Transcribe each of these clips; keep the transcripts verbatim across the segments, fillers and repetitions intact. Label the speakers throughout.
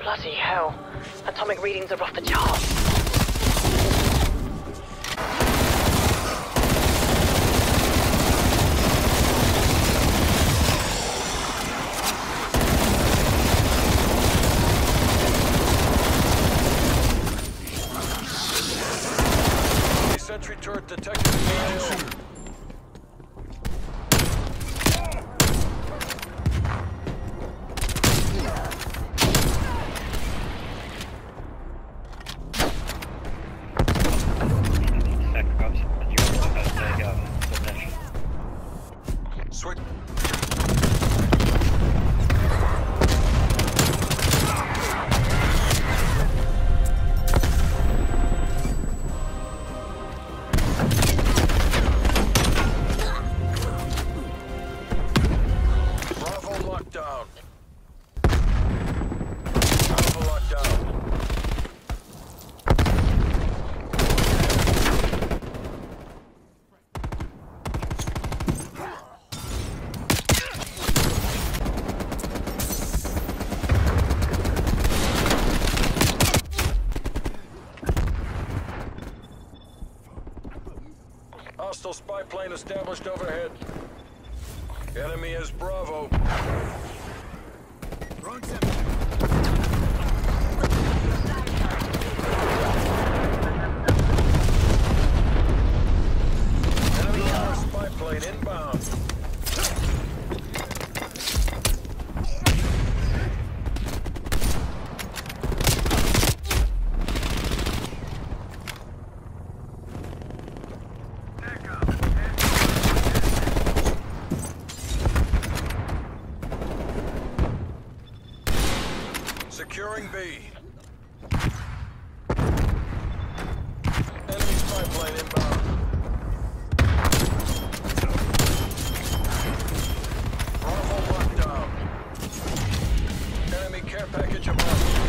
Speaker 1: Bloody hell. Atomic readings are off the charts.
Speaker 2: Sentry turret detected in the area. Switch. Lockdown. Alpha lockdown. Hostile spy plane established overhead. Enemy is Bravo. Wrong center. Enemy counter spy plane inbound. Securing B. Enemy spy plane inbound. Bravo lockdown. Enemy care package above.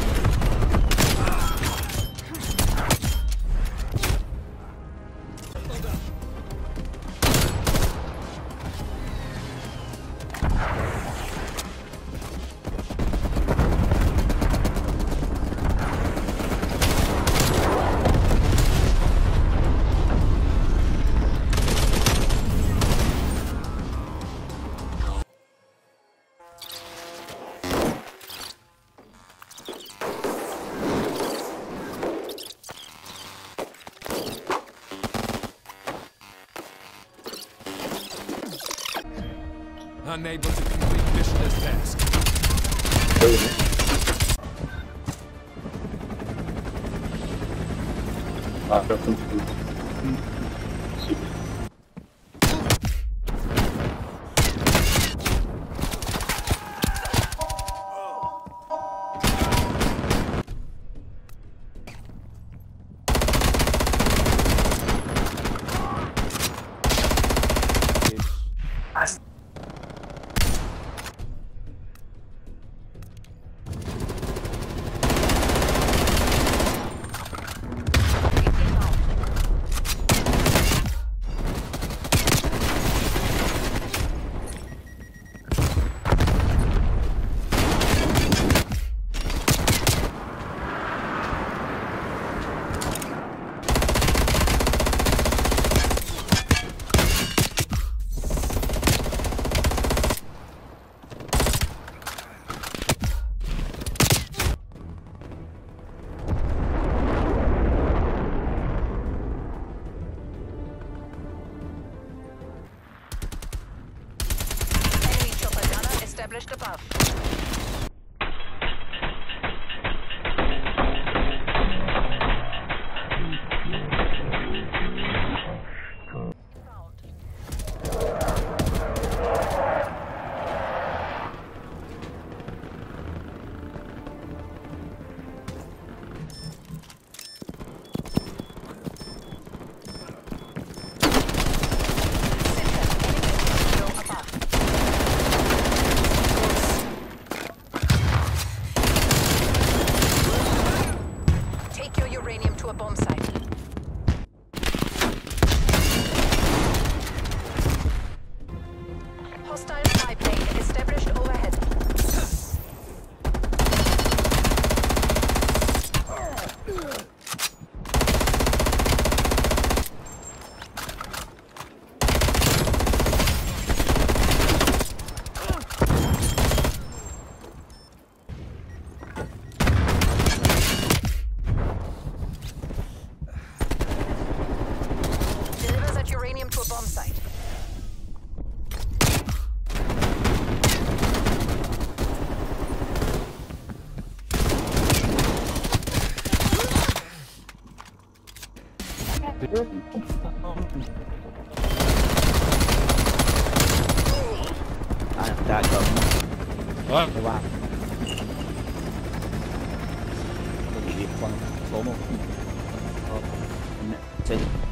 Speaker 3: Unable to complete mission's task.
Speaker 4: Ah, já foi. À, ra cận.
Speaker 3: Đó.
Speaker 4: Để qua. Tôi bị quăng số một. Ờ,